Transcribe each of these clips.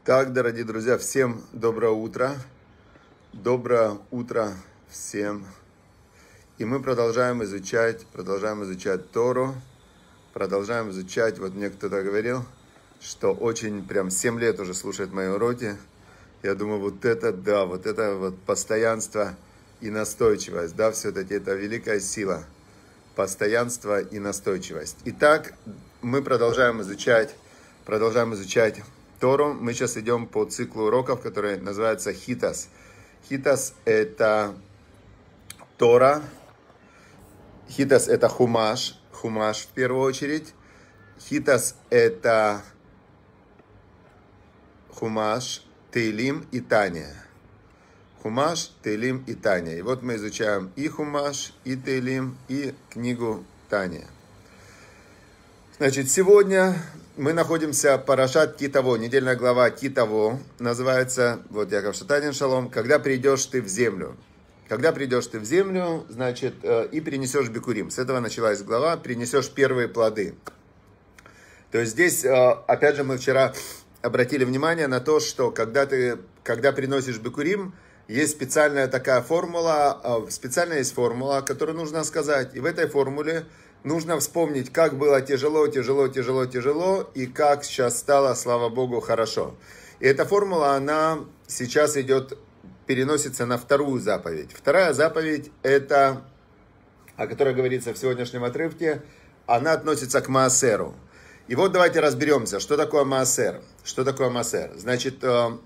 Так, дорогие друзья, всем доброе утро. Доброе утро всем. И мы продолжаем изучать Тору. Продолжаем изучать, вот мне кто-то говорил, что очень прям 7 лет уже слушает мои уроки. Я думаю, вот это постоянство и настойчивость, да, все-таки это великая сила. Постоянство и настойчивость. Итак, мы продолжаем изучать Тору. Мы сейчас идем по циклу уроков, который называется Хитас. Хитас – это Тора. Хитас – это Хумаш в первую очередь. Хитас – это Хумаш, Теилим и Таня. Хумаш, Теилим и Таня. И вот мы изучаем и Хумаш, и Теилим, и книгу Таня. Значит, сегодня мы находимся Парашат Ки-Таво, недельная глава Ки-Таво, называется, вот Яков Шатанин Шалом, «Когда придешь ты в землю». Когда придешь ты в землю, значит, и принесешь бикурим. С этого началась глава, принесешь первые плоды. То есть здесь, опять же, мы вчера обратили внимание на то, что когда приносишь бикурим, есть специальная такая формула, есть формула, которую нужно сказать. И в этой формуле нужно вспомнить, как было тяжело, и как сейчас стало, слава Богу, хорошо. И эта формула, она сейчас переносится на вторую заповедь. Вторая заповедь, это, о которой говорится в сегодняшнем отрывке, она относится к Маасеру. И вот давайте разберемся, что такое Маасер. Значит,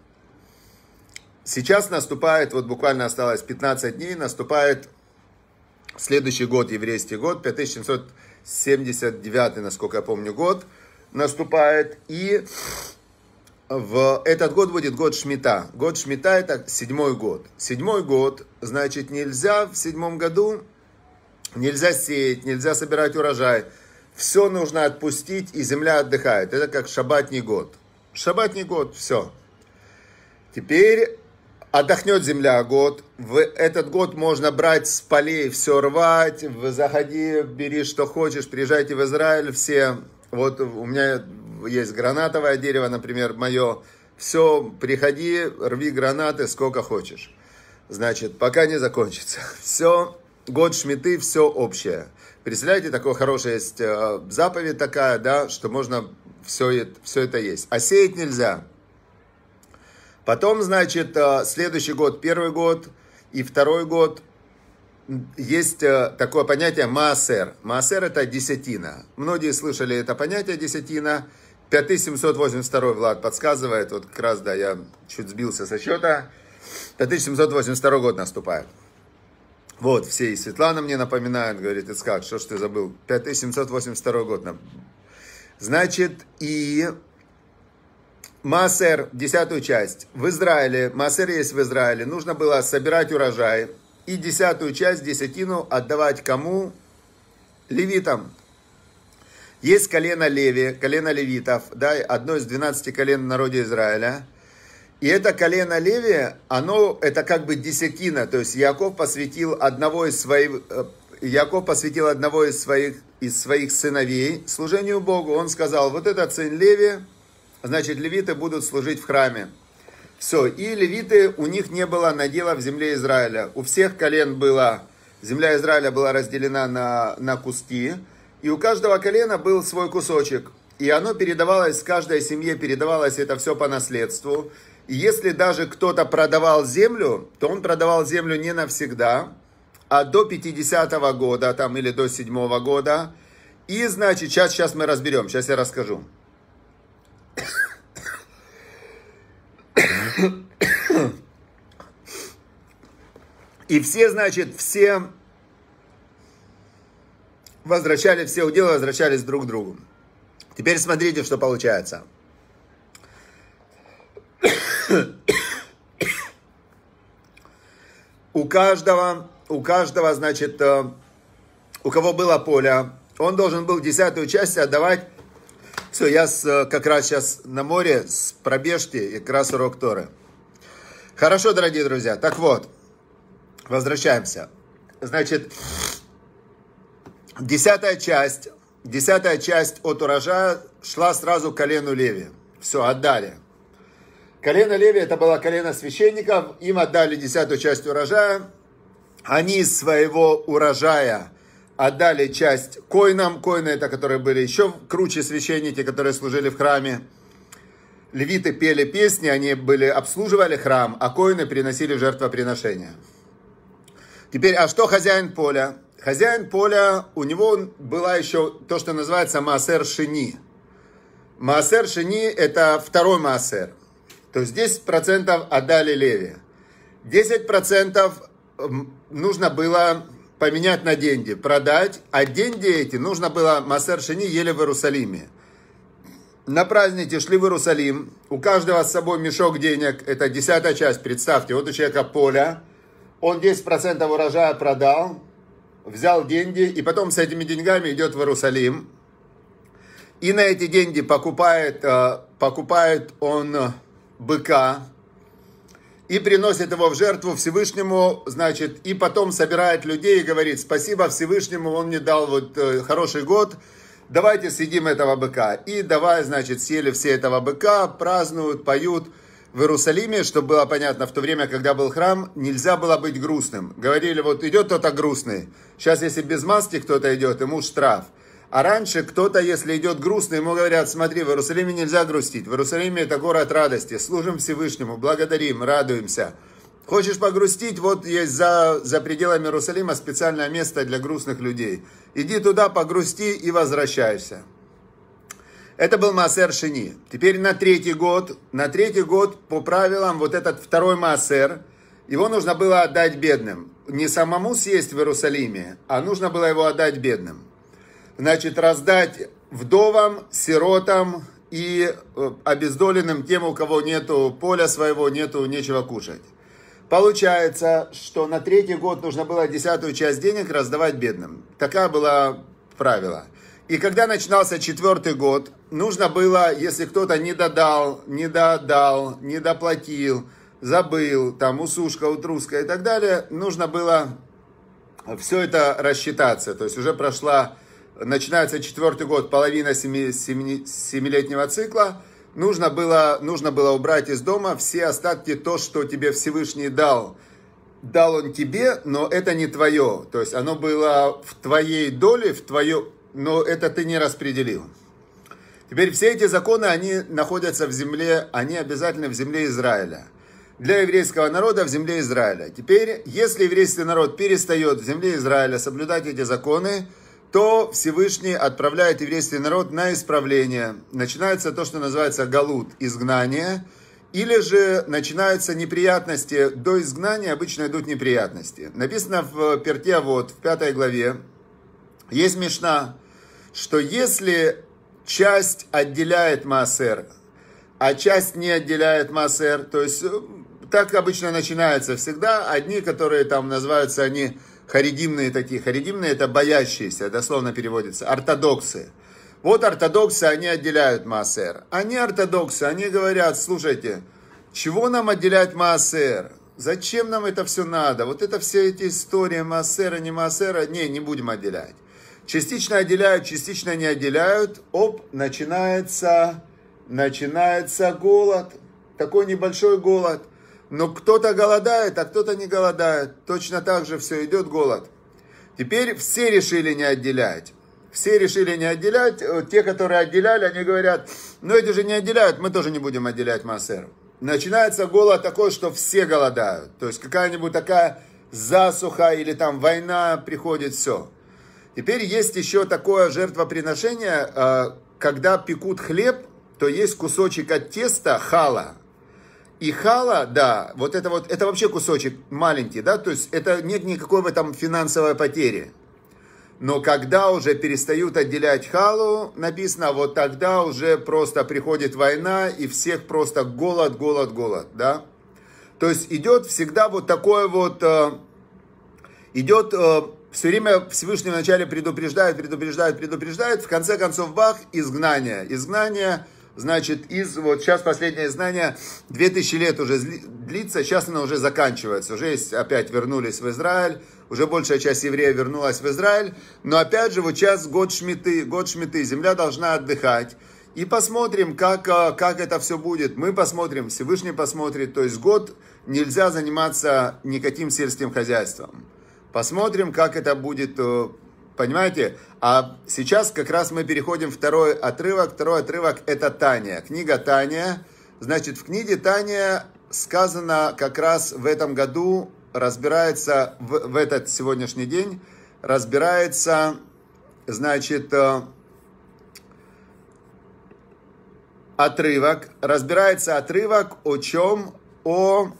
сейчас наступает, вот буквально осталось 15 дней, наступает следующий год, еврейский год, 5779, насколько я помню, год наступает. И в этот год будет год Шмита. Год Шмита – это 7-й год. 7-й год, значит, нельзя в 7-м году, нельзя сеять, нельзя собирать урожай. Все нужно отпустить, и земля отдыхает. Это как шаббатний год. Шаббатний год, все. Теперь отдохнет земля год. В этот год можно брать с полей, все рвать. Заходи, бери что хочешь, приезжайте в Израиль все. Вот у меня есть гранатовое дерево, например, мое. Все, приходи, рви гранаты сколько хочешь. Значит, пока не закончится. Все, год Шмиты, все общее. Представляете, такое хорошее есть заповедь такая, да, что можно все это есть. А сеять нельзя. Потом, значит, следующий год, первый год и второй год, есть такое понятие Маасер. Маасер – это десятина. Многие слышали это понятие десятина. 5782 Влад подсказывает, вот как раз, да, я чуть сбился со счета. 5782 год наступает. Вот, все, и Светлана мне напоминает, говорит, Ицхак, что ж ты забыл? 5782 год. Значит, и Маасер, 10-ю часть, в Израиле, Маасер есть в Израиле, нужно было собирать урожай и 10-ю часть, десятину, отдавать кому? Левитам. Есть колено Леви, колено левитов, да, одно из 12 колен в народе Израиля. И это колено Леви, это как бы десятина, то есть Яков посвятил одного из своих сыновей служению Богу. Он сказал, вот этот сын Леви, значит, левиты будут служить в храме. Все, и левиты, у них не было надела в земле Израиля. У всех колен земля Израиля была разделена на куски, и у каждого колена был свой кусочек. И оно передавалось, каждой семье передавалось это все по наследству. И если даже кто-то продавал землю, то он продавал землю не навсегда, а до 50-го года, там, или до 7-го года. И, значит, сейчас мы разберем, сейчас я расскажу. И все возвращали, все уделы возвращались друг к другу. Теперь смотрите, что получается. У каждого, значит, у кого было поле, он должен был 10-ю часть отдавать. Все, я как раз сейчас на море с пробежки, и как раз урок Торы. Хорошо, дорогие друзья. Так вот, возвращаемся. Значит, 10-я часть от урожая шла сразу к колену Леви. Все, отдали. Колено Леви это было колено священников, им отдали 10-ю часть урожая. Они из своего урожая отдали часть коинам. Коины это которые были еще круче священники, которые служили в храме. Левиты пели песни, они обслуживали храм, а коины приносили жертвоприношения. Теперь, а что хозяин поля? Хозяин поля, у него была еще то, что называется маасер шини. Маасер шини это второй маасер. То есть 10% отдали Леви. 10% нужно было поменять на деньги, продать, а деньги эти нужно было, маасер шини ели в Иерусалиме. На празднике шли в Иерусалим, у каждого с собой мешок денег, это 10-я часть, представьте, вот у человека поле, он 10% урожая продал, взял деньги, и потом с этими деньгами идет в Иерусалим, и на эти деньги покупает он быка, и приносит его в жертву Всевышнему, значит, и потом собирает людей и говорит: спасибо Всевышнему, он мне дал вот хороший год, давайте съедим этого быка. И давай, значит, съели все этого быка, празднуют, поют. В Иерусалиме, чтобы было понятно, в то время, когда был храм, нельзя было быть грустным. Говорили, вот идет кто-то грустный, сейчас если без маски кто-то идет, ему штраф. А раньше кто-то, если идет грустный, ему говорят: смотри, в Иерусалиме нельзя грустить. В Иерусалиме это город радости. Служим Всевышнему, благодарим, радуемся. Хочешь погрустить? Вот есть за пределами Иерусалима специальное место для грустных людей. Иди туда, погрусти и возвращайся. Это был маасер шини. Теперь на третий год по правилам вот этот второй маасер, его нужно было отдать бедным. Не самому съесть в Иерусалиме, а нужно было его отдать бедным. Значит, раздать вдовам, сиротам и обездоленным, тем, у кого нету поля своего, нечего кушать. Получается, что на третий год нужно было 10-ю часть денег раздавать бедным. Такая была правило. И когда начинался 4-й год, нужно было, если кто-то не додал, не доплатил, забыл, там усушка, утруска и так далее, нужно было все это рассчитаться. То есть уже начинается 4-й год, половина 7-летнего цикла, нужно было убрать из дома все остатки, то, что тебе Всевышний дал. Дал он тебе, но это не твое. То есть оно было в твоей доле, но это ты не распределил. Теперь все эти законы, они находятся в земле, они обязательно в земле Израиля. Для еврейского народа в земле Израиля. Теперь, если еврейский народ перестает в земле Израиля соблюдать эти законы, то Всевышний отправляет еврейский народ на исправление. Начинается то, что называется галут, изгнание. Или же начинаются неприятности. До изгнания обычно идут неприятности. Написано в Перке Авот, в 5 главе, есть мишна, что если часть отделяет маасер, а часть не отделяет маасер, то есть так обычно начинается всегда. Одни, которые там называются, они харидимные такие. Харидимные это боящиеся, дословно переводится, ортодоксы. Вот ортодоксы, они отделяют маасер. Они ортодоксы, они говорят: слушайте, чего нам отделять маасер? Зачем нам это все надо? Вот это все эти истории маасера, не маасера, не будем отделять. Частично отделяют, частично не отделяют. Начинается голод. Такой небольшой голод. Но кто-то голодает, а кто-то не голодает. Точно так же все, идет голод. Теперь все решили не отделять. Все решили не отделять. Те, которые отделяли, они говорят: ну эти же не отделяют, мы тоже не будем отделять маасер. Начинается голод такой, что все голодают. То есть какая-нибудь такая засуха или там война приходит, все. Теперь есть еще такое жертвоприношение, когда пекут хлеб, то есть кусочек от теста, хала. И хала, да, это вообще кусочек маленький, да, то есть это нет никакой в этом финансовой потери. Но когда уже перестают отделять халу, написано, вот тогда уже просто приходит война, и всех просто голод, да. То есть идет всегда вот такое вот, все время Всевышний вначале предупреждает, в конце концов, бах, изгнание. Изгнание, значит, вот сейчас последнее изгнание, 2000 лет уже длится, сейчас оно уже заканчивается. Уже опять вернулись в Израиль, уже большая часть евреев вернулась в Израиль. Но опять же, вот сейчас год шмиты, земля должна отдыхать. И посмотрим, как это все будет. Мы посмотрим, Всевышний посмотрит. То есть год нельзя заниматься никаким сельским хозяйством. Посмотрим, как это будет, понимаете? А сейчас как раз мы переходим в второй отрывок. Второй отрывок это Тания. Книга Тания. Значит, в книге Тания сказано как раз в этом году, разбирается, в этот сегодняшний день, разбирается, значит, разбирается отрывок о чем? О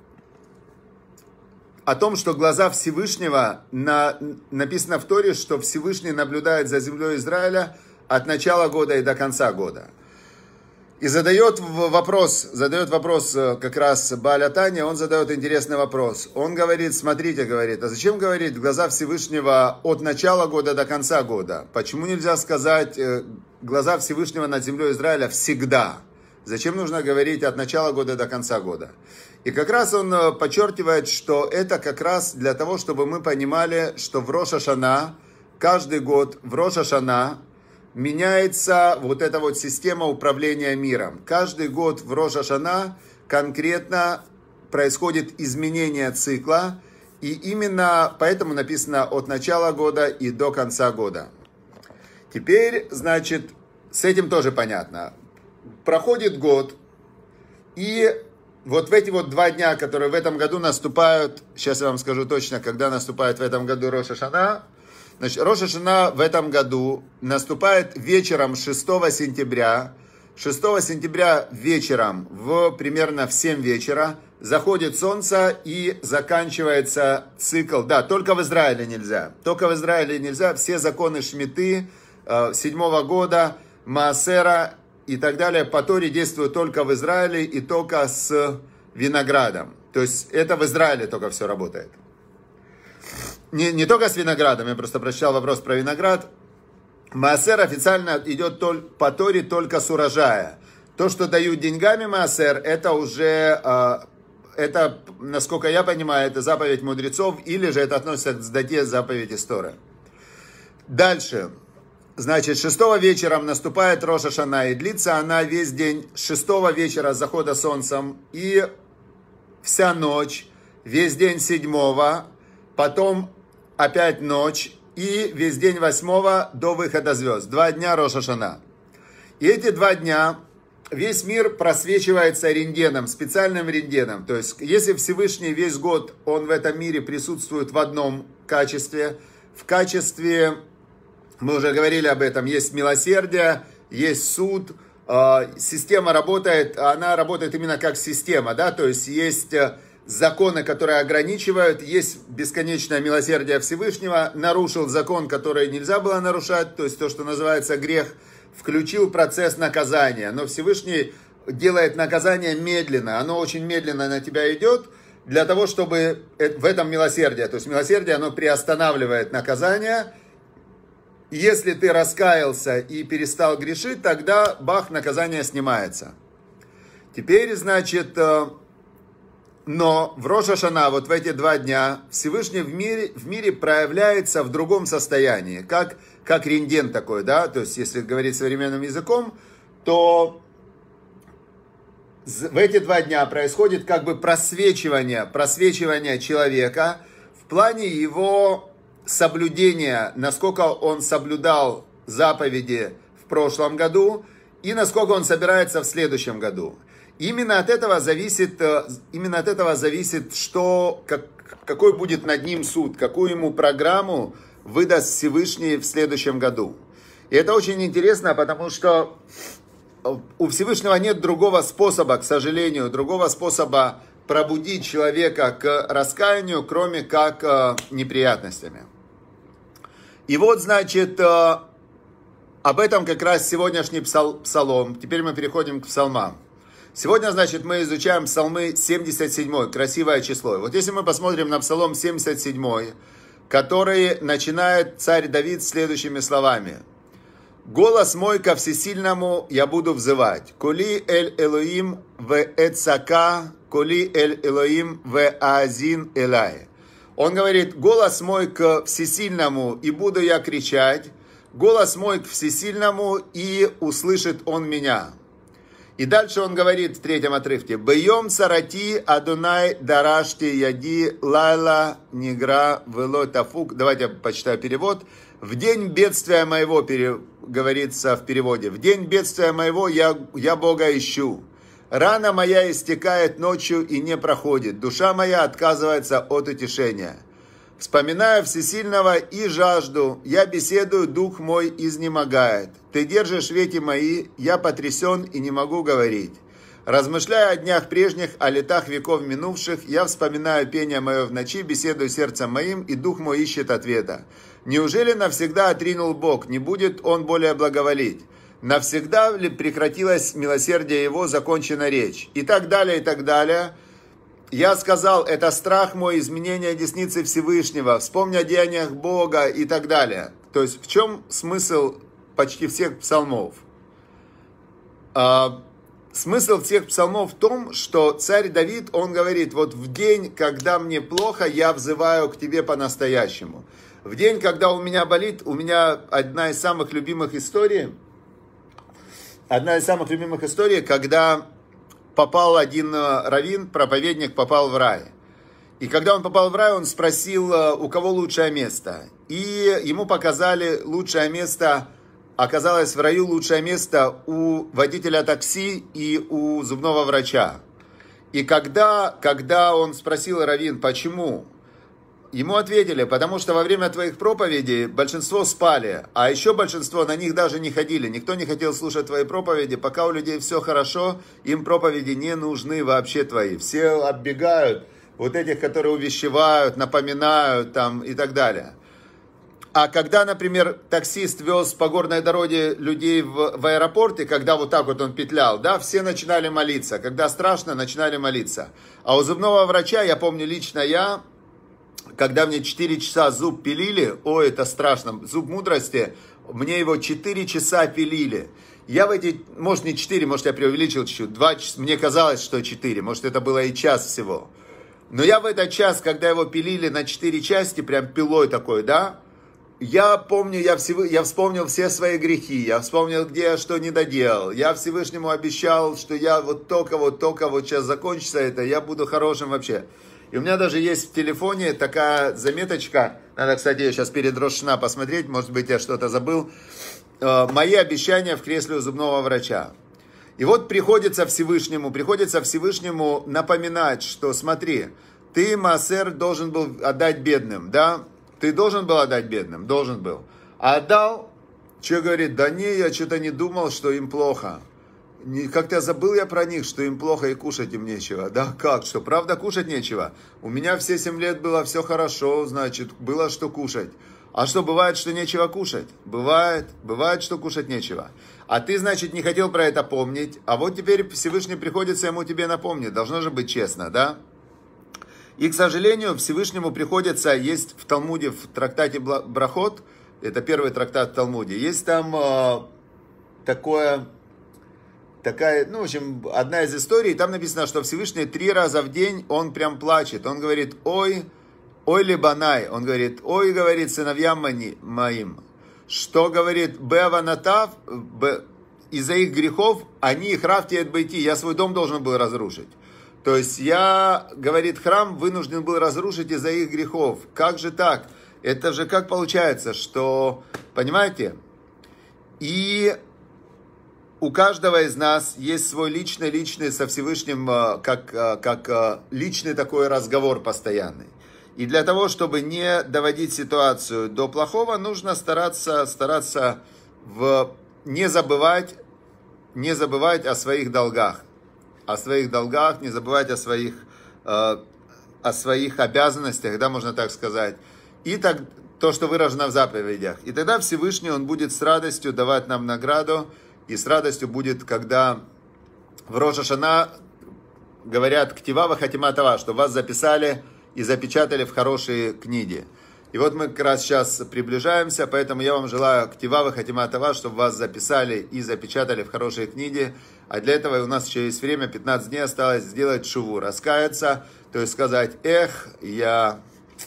том, что глаза Всевышнего, написано в Торе, что Всевышний наблюдает за землей Израиля от начала года и до конца года. И задает вопрос как раз Бааля Тания, он задает интересный вопрос. Он говорит, смотрите, говорит, а зачем говорить глаза Всевышнего от начала года до конца года? Почему нельзя сказать глаза Всевышнего над землей Израиля всегда? Зачем нужно говорить от начала года до конца года? И как раз он подчеркивает, что это как раз для того, чтобы мы понимали, что в Рош ха-Шана, каждый год в Рош ха-Шана меняется вот эта вот система управления миром. Каждый год в Рош ха-Шана конкретно происходит изменение цикла. И именно поэтому написано от начала года и до конца года. Теперь, значит, с этим тоже понятно. Проходит год, и вот в эти вот 2 дня, которые в этом году наступают, сейчас я вам скажу точно, когда наступает в этом году Рош ха-Шана. Значит, Рош ха-Шана в этом году наступает вечером 6 сентября. 6 сентября вечером, примерно в 7 вечера, заходит солнце и заканчивается цикл. Да, только в Израиле нельзя. Только в Израиле нельзя. Все законы Шмиты 7 года, Маасера и так далее по Торе действуют только в Израиле и только с виноградом. То есть это в Израиле только все работает. Не только с виноградом, я просто прочитал вопрос про виноград. Маасер официально идет по Торе только с урожая. То, что дают деньгами Маасер, это уже, это, насколько я понимаю, это заповедь мудрецов, или же это относится к сдате заповеди Торы. Дальше. Значит, 6 вечером наступает Рош ха-Шана, и длится она весь день, с 6 вечера с захода солнцем, и вся ночь, весь день 7, потом опять ночь, и весь день 8 до выхода звезд. 2 дня Рош ха-Шана. И эти 2 дня весь мир просвечивается рентгеном, специальным рентгеном. То есть, если Всевышний весь год, он в этом мире присутствует в одном качестве, в качестве... Мы уже говорили об этом. Есть милосердие, есть суд. Система работает, она работает именно как система, да, то есть есть законы, которые ограничивают, есть бесконечное милосердие Всевышнего, нарушил закон, который нельзя было нарушать, то есть то, что называется грех, включил процесс наказания, но Всевышний делает наказание медленно, оно очень медленно на тебя идет, для того, чтобы в этом милосердие, то есть милосердие, оно приостанавливает наказание. Если ты раскаялся и перестал грешить, тогда бах, наказание снимается. Теперь, значит, но в Рош ха-Шана, вот в эти 2 дня, Всевышний в мире проявляется в другом состоянии, как рентген такой, да, то есть, если говорить современным языком, то в эти 2 дня происходит как бы просвечивание человека в плане его соблюдения, насколько он соблюдал заповеди в прошлом году и насколько он собирается в следующем году. Именно от этого зависит, какой будет над ним суд, какую ему программу выдаст Всевышний в следующем году. И это очень интересно, потому что у Всевышнего нет другого способа, к сожалению, пробудить человека к раскаянию, кроме как неприятностями. И вот, значит, об этом как раз сегодняшний псалом. Теперь мы переходим к псалмам. Сегодня, значит, мы изучаем псалмы 77, красивое число. Вот если мы посмотрим на псалом 77, который начинает царь Давид следующими словами. «Голос мой ко всесильному я буду взывать. Коли эль Элоим в эцака, коли эль Элоим в аазин элай». Он говорит, голос мой к всесильному, и буду я кричать. голос мой к Всесильному, и услышит он меня. И дальше он говорит в третьем отрывке. «Бьем царати Адунай дарашти яди лайла нигра вело тафук». Давайте я почитаю перевод. «В день бедствия моего», говорится в переводе, «в день бедствия моего я Бога ищу. Рана моя истекает ночью и не проходит. Душа моя отказывается от утешения. Вспоминаю Всесильного и жажду, я беседую, дух мой изнемогает. Ты держишь веки мои, я потрясен и не могу говорить. Размышляя о днях прежних, о летах веков минувших, я вспоминаю пение мое в ночи, беседую сердцем моим, и дух мой ищет ответа. Неужели навсегда отринул Бог, не будет он более благоволить? Навсегда ли прекратилось милосердие его, закончена речь? И так далее, и так далее. Я сказал, это страх мой, изменение десницы Всевышнего, вспомни о деяниях Бога и так далее. То есть в чем смысл почти всех псалмов? Смысл всех псалмов в том, что царь Давид, он говорит, вот в день, когда мне плохо, я взываю к тебе по-настоящему. В день, когда у меня болит, у меня одна из самых любимых историй, когда попал один раввин, проповедник, попал в рай. И когда он попал в рай, он спросил, у кого лучшее место. И ему показали лучшее место, оказалось в раю лучшее место у водителя такси и у зубного врача. И когда он спросил раввин, почему, ему ответили, потому что во время твоих проповедей большинство спали, а еще большинство на них даже не ходили. Никто не хотел слушать твои проповеди, пока у людей все хорошо, им проповеди не нужны вообще твои. Все оббегают вот этих, которые увещевают, напоминают там и так далее. А когда, например, таксист вез по горной дороге людей в аэропорт, и когда вот так вот он петлял, да, все начинали молиться. Когда страшно, начинали молиться. А у зубного врача, я помню лично когда мне 4 часа зуб пилили, ой, это страшно, зуб мудрости, мне его 4 часа пилили. Я в эти, может не 4, может я преувеличил чуть-чуть, 2 часа, мне казалось, что 4, может это было и час всего. Но я в этот час, когда его пилили на 4 части, прям пилой такой, да, я помню, я вспомнил все свои грехи, я вспомнил, где я что не доделал. Я Всевышнему обещал, что я вот только сейчас закончится это, я буду хорошим вообще. И у меня даже есть в телефоне такая заметочка, надо, кстати, ее сейчас перед Рош ха-Шана посмотреть, может быть, я что-то забыл. Мои обещания в кресле у зубного врача. И вот приходится Всевышнему напоминать, что смотри, ты, маасер, должен был отдать бедным, да? Ты должен был отдать бедным? Должен был. А отдал? Че говорит? Да не, я что-то не думал, что им плохо. Как-то забыл я про них, что им плохо и кушать им нечего. Да как? Что, правда кушать нечего? У меня все 7 лет было все хорошо, значит, было что кушать. А что, бывает, что нечего кушать? Бывает, что кушать нечего. А ты, значит, не хотел про это помнить, а вот теперь Всевышний приходится ему тебе напомнить. Должно же быть честно, да? И, к сожалению, Всевышнему приходится, есть в Талмуде, в трактате Брахот, это первый трактат в Талмуде, есть там такая, ну, в общем, одна из историй, там написано, что Всевышний 3 раза в день, он прям плачет, он говорит, ой либанай, он говорит, ой, говорит, сыновьям моим, что говорит, беванатав, из-за их грехов, они их рафтиет бейти, я свой дом должен был разрушить. То есть я, говорит, храм вынужден был разрушить из-за их грехов. Как же так? Это же как получается, что, понимаете? И у каждого из нас есть свой личный со Всевышним, как личный такой разговор постоянный. И для того, чтобы не доводить ситуацию до плохого, нужно стараться не забывать о своих долгах. Не забывать о своих обязанностях, да, можно так сказать. И так, то, что выражено в заповедях. И тогда Всевышний, он будет с радостью давать нам награду, и с радостью будет, когда в Рош ха-Шана говорят «Ктива ва-хатима това», что вас записали и запечатали в хорошие книги. И вот мы как раз сейчас приближаемся, поэтому я вам желаю «Ктива ва-хатима това», чтобы вас записали и запечатали в хорошие книги. А для этого у нас еще есть время, 15 дней осталось сделать шуву, раскаяться, то есть сказать, я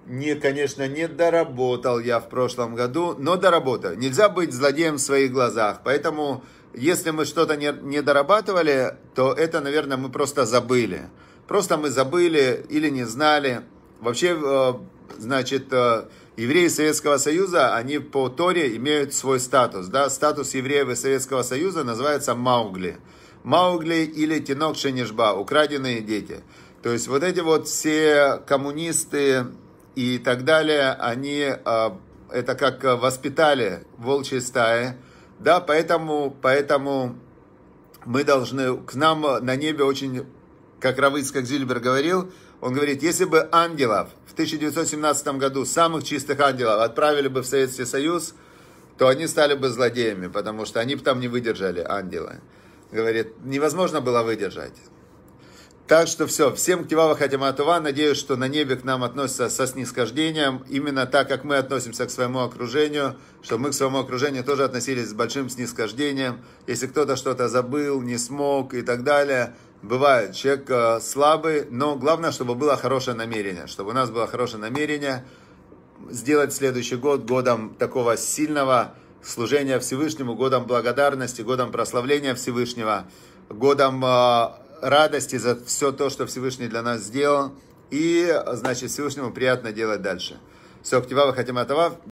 конечно, не доработал я в прошлом году, но доработал. Нельзя быть злодеем в своих глазах, поэтому, если мы что-то не дорабатывали, то это, наверное, мы просто забыли. Просто мы забыли или не знали. Вообще, значит, евреи Советского Союза, они по Торе имеют свой статус. Да? Статус евреев из Советского Союза называется Маугли. Маугли или Тинок Шенишба, украденные дети. То есть вот эти вот все коммунисты и так далее, они это как воспитали волчьи стаи. Да, поэтому мы должны, к нам на небе очень, как Рав Ицхак Зильбер говорил, он говорит, если бы ангелов в 1917 году, самых чистых ангелов, отправили бы в Советский Союз, то они стали бы злодеями, потому что они бы там не выдержали, ангелы. Говорит, невозможно было выдержать. Так что все, всем ктива вахатима това, надеюсь, что на небе к нам относятся со снисхождением, именно так, как мы относимся к своему окружению, чтобы мы к своему окружению тоже относились с большим снисхождением. Если кто-то что-то забыл, не смог и так далее, бывает, человек слабый, но главное, чтобы было хорошее намерение, чтобы у нас было хорошее намерение сделать следующий год годом такого сильного служения Всевышнему, годом благодарности, годом прославления Всевышнего, годом радости за все то, что Всевышний для нас сделал. И, значит, Всевышнему приятно делать дальше. Все, ктива вахатима това.